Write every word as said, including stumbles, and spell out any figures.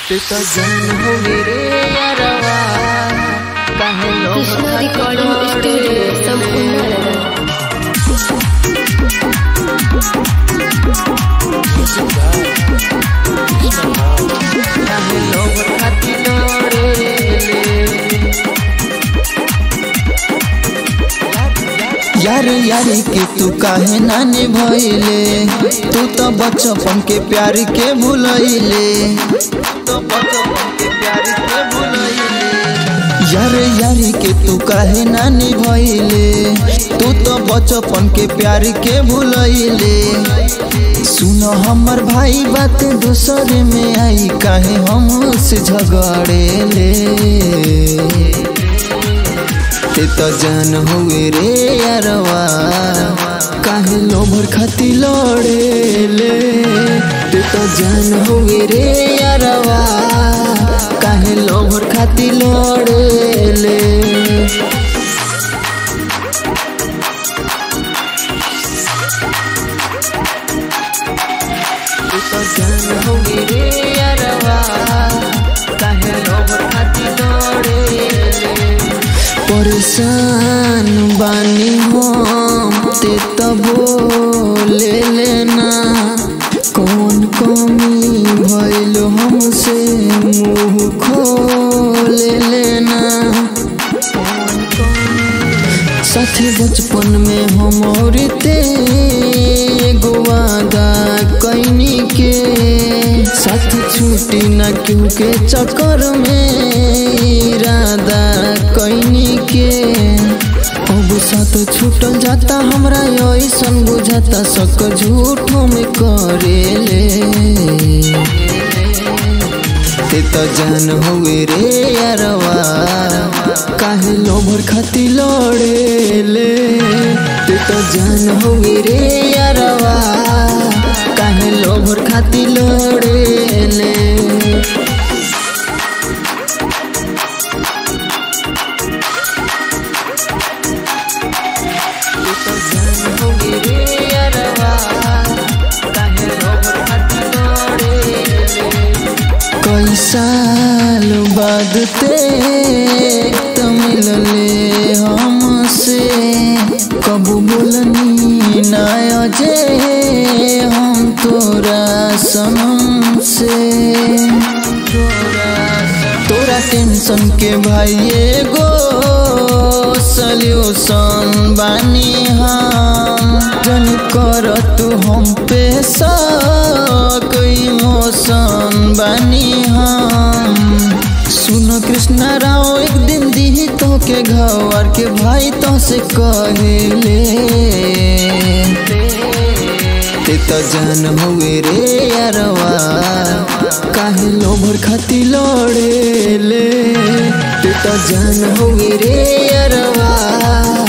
तू तो जान हो मेरे यारवा काहे लोग कृष्णा रिकॉर्डिंग स्टूडियो संपूर्ण काहे लोग खाती लोड़े यार यारी के तू काहे ना निभइले, तू तो बचपन के प्यार के भूलइले, तो बचपन के प्यार के भूलइले। यार यारी के तू काहे ना निभइले, तू तो बचपन के प्यार के भूलइले। सुनो हमर भाई बात दूसरे में आई, काहे हमसे झगड़ेले। ते तो जान हुए रे यारवा काहे लोभर खाती लड़ेले। ते तो जान हुए रे यारवा काहे लोभर खाती लड़ेले। तू तो जान हुए रे यारवा काहे लोभर खाती लड़ेले। परेशान बानी हम ते तो बोले लेना, कौन कमी भइल हमसे मुँह खोले लेना। साथी बचपन में हम और ते एगो वादा कैनी के, साथ छूटी ना क्यों के चक्कर में इरादा कैनी के। अब साथ छूटल जाता हमरा ऐसन बुझाता, सक झूठों में करेले। ते तो जान हुए रे यारवा काहे लोभर खाती लड़ेले। ते तो जान हुए रे यारवा काहे लोभर खाती लड़ेले। कई साल बाद ते तो मिलले हमसे, कब बोलनी ना अजे हम तोरा सनम से। तोरा टेंशन के भाई एगो सल्यूशन बानी हम, जन कर तू हम पे शक इमोशन बानी हम। सुनो कृष्णा राव एक दिन दी तो के घर के भाई तो से कहेले। ते तो जान हुए रे यारवा काहे लोभर खाती लड़ेले। ते तो जान हुए रे यारवा